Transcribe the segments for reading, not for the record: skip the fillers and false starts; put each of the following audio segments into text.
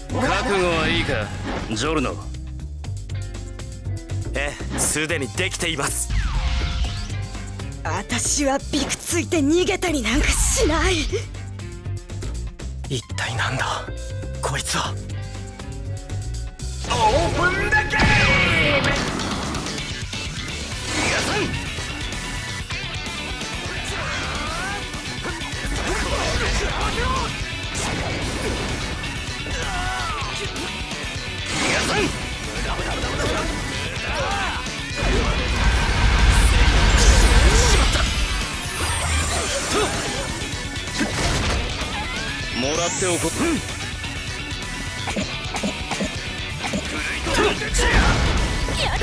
覚悟はいいか、ジョルノ。 ええ、すでにできています。 私はびくついて逃げたりなんかしない。 一体なんだこいつは。 オープンだけー。 もらっておこう。 やだ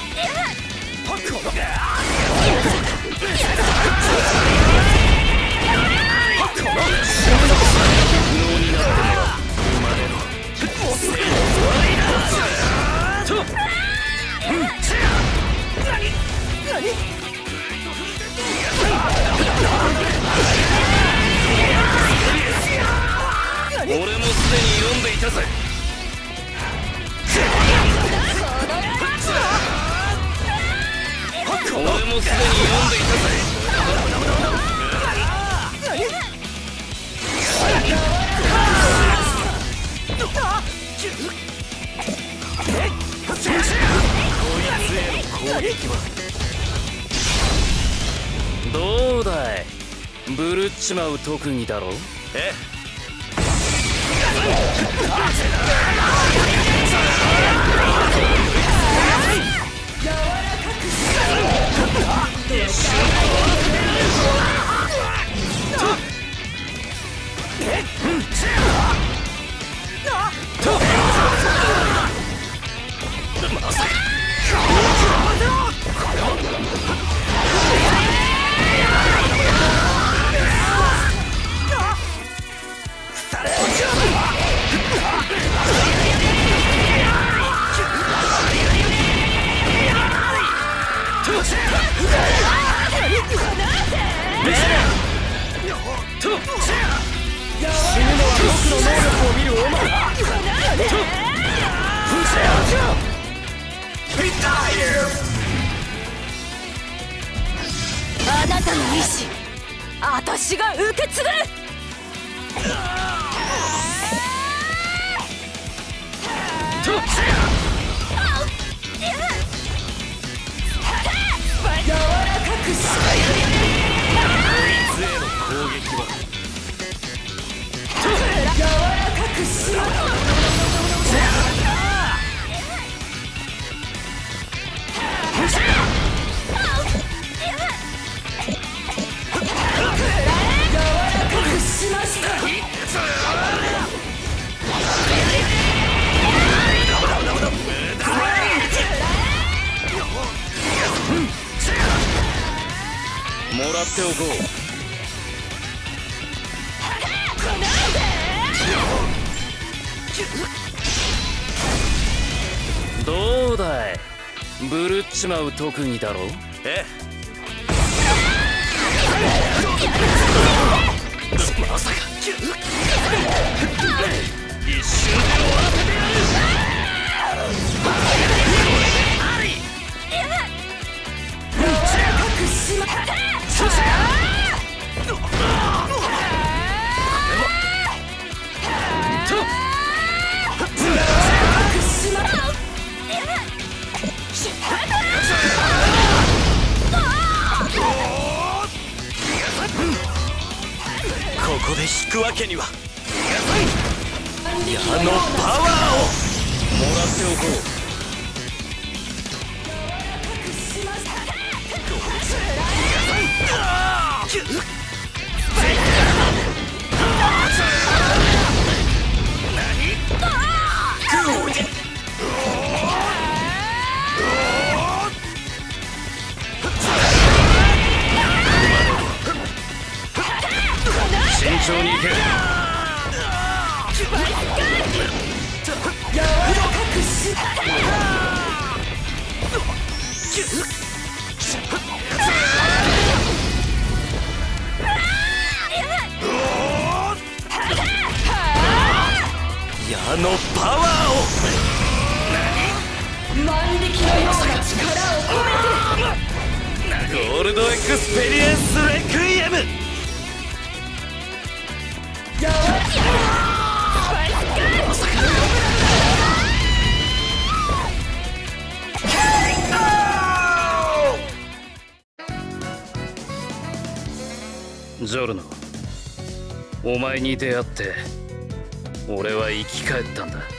俺もすでに読んでいたぜ。俺もすでに読んでいたぜ。どうだい、ブルっちまう特技だろ。 ええ。 あなたの意志、私が受け継ぐ。柔らかくしました。 もらっておこう。どうだい、ブルっちまう特技だろ。 ええ。まさか一瞬で終わらせてやる。ここで引くわけには。矢のパワーをもらっておこう。 慎重に行け。 柔らかくし矢のパワーを。 万力のような力を込めて。 ゴールドエクスペリエンスレクイエム。まさかジョルノ、お前に出会って俺は生き返ったんだ。